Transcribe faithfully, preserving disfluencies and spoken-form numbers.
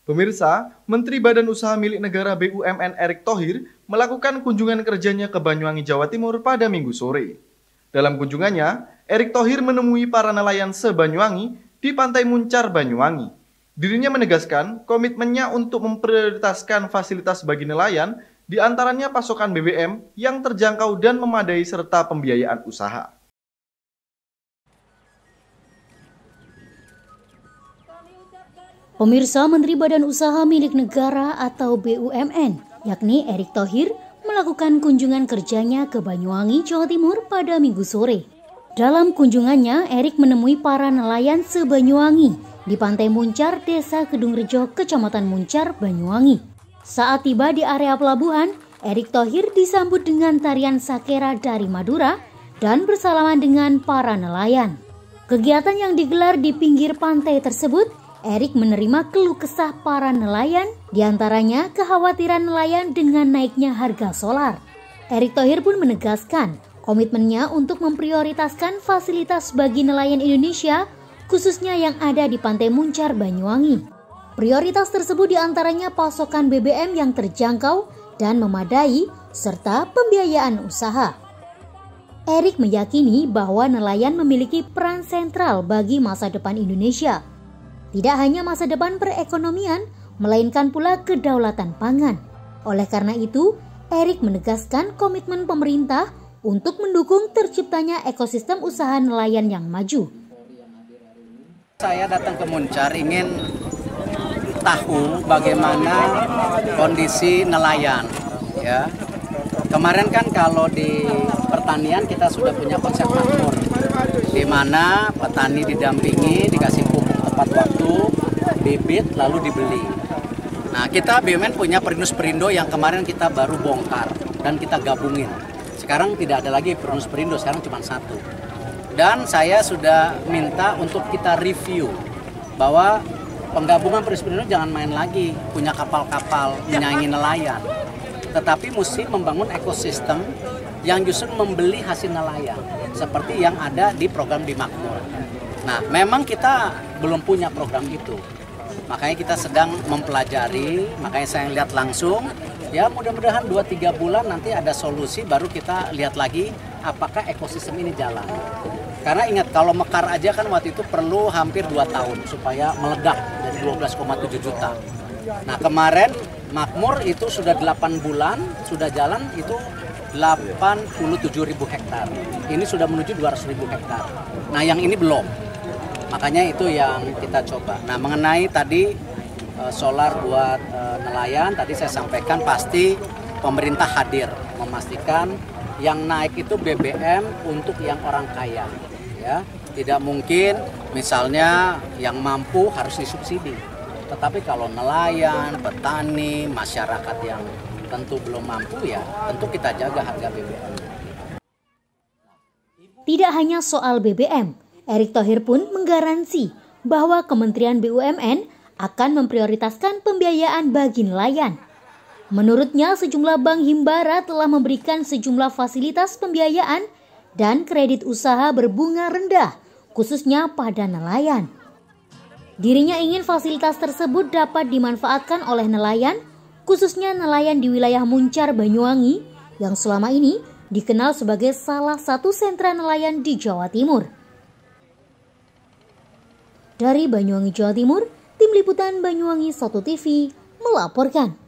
Pemirsa, Menteri Badan Usaha Milik Negara B U M N Erick Thohir melakukan kunjungan kerjanya ke Banyuwangi, Jawa Timur pada Minggu sore. Dalam kunjungannya, Erick Thohir menemui para nelayan se-Banyuwangi di Pantai Muncar, Banyuwangi. Dirinya menegaskan komitmennya untuk memprioritaskan fasilitas bagi nelayan, di antaranya pasokan B B M yang terjangkau dan memadai serta pembiayaan usaha. Pemirsa, Menteri Badan Usaha Milik Negara atau B U M N, yakni Erick Thohir, melakukan kunjungan kerjanya ke Banyuwangi, Jawa Timur pada Minggu sore. Dalam kunjungannya, Erick menemui para nelayan se-Banyuwangi di Pantai Muncar, Desa Kedungrejo, Kecamatan Muncar, Banyuwangi. Saat tiba di area pelabuhan, Erick Thohir disambut dengan tarian sakera dari Madura dan bersalaman dengan para nelayan. Kegiatan yang digelar di pinggir pantai tersebut, Erick menerima keluh kesah para nelayan, diantaranya kekhawatiran nelayan dengan naiknya harga solar. Erick Thohir pun menegaskan komitmennya untuk memprioritaskan fasilitas bagi nelayan Indonesia, khususnya yang ada di Pantai Muncar, Banyuwangi. Prioritas tersebut diantaranya pasokan B B M yang terjangkau dan memadai, serta pembiayaan usaha. Erick meyakini bahwa nelayan memiliki peran sentral bagi masa depan Indonesia. Tidak hanya masa depan perekonomian, melainkan pula kedaulatan pangan. Oleh karena itu, Erick menegaskan komitmen pemerintah untuk mendukung terciptanya ekosistem usaha nelayan yang maju. Saya datang ke Muncar ingin tahu bagaimana kondisi nelayan. Ya, kemarin kan kalau di pertanian kita sudah punya konsep makmur, di mana petani didampingi, dikasih pupuk tepat waktu, bibit, lalu dibeli. Nah, kita B U M N punya Perinus Perindo yang kemarin kita baru bongkar dan kita gabungin. Sekarang tidak ada lagi Perinus Perindo, sekarang cuma satu. Dan saya sudah minta untuk kita review bahwa penggabungan Perinus Perindo jangan main lagi punya kapal-kapal menyaingi nelayan, tetapi mesti membangun ekosistem yang justru membeli hasil nelayan seperti yang ada di program di Makmur. Nah, memang kita belum punya program itu, makanya kita sedang mempelajari, makanya saya lihat langsung, ya mudah-mudahan dua tiga bulan nanti ada solusi, baru kita lihat lagi apakah ekosistem ini jalan. Karena ingat, kalau mekar aja kan waktu itu perlu hampir dua tahun supaya meledak dari dua belas koma tujuh juta. Nah, kemarin Makmur itu sudah delapan bulan, sudah jalan itu delapan puluh tujuh ribu hektar. Ini sudah menuju dua ratus ribu hektar. Nah, yang ini belum. Makanya itu yang kita coba. Nah, mengenai tadi uh, solar buat uh, nelayan, tadi saya sampaikan pasti pemerintah hadir memastikan yang naik itu B B M untuk yang orang kaya. Ya, tidak mungkin misalnya yang mampu harus disubsidi. Tetapi kalau nelayan, petani, masyarakat yang tentu belum mampu, ya tentu kita jaga harga B B M. Tidak hanya soal B B M, Erick Thohir pun menggaransi bahwa Kementerian B U M N akan memprioritaskan pembiayaan bagi nelayan. Menurutnya, sejumlah bank himbara telah memberikan sejumlah fasilitas pembiayaan dan kredit usaha berbunga rendah, khususnya pada nelayan. Dirinya ingin fasilitas tersebut dapat dimanfaatkan oleh nelayan, khususnya nelayan di wilayah Muncar, Banyuwangi, yang selama ini dikenal sebagai salah satu sentra nelayan di Jawa Timur. Dari Banyuwangi, Jawa Timur, Tim Liputan Banyuwangi satu T V melaporkan.